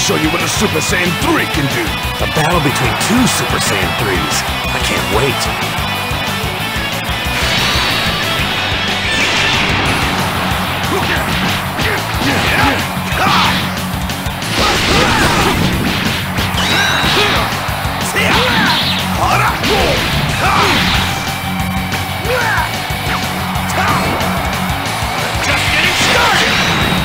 show you what a Super Saiyan 3 can do! A battle between two Super Saiyan 3s. I can't wait. Just getting started!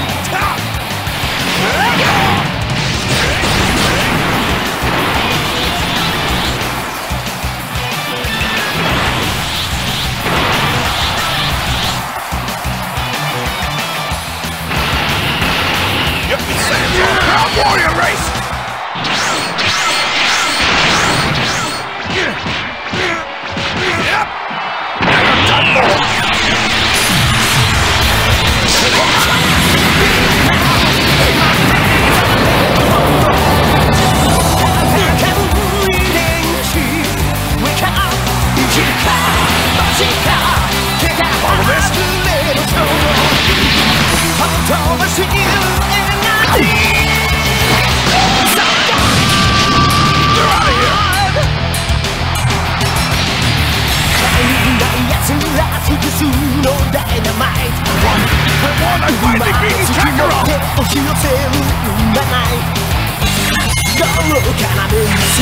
Warrior race! Yep! Done for! Follow this? You're out of here! I finally beaten Kakarot!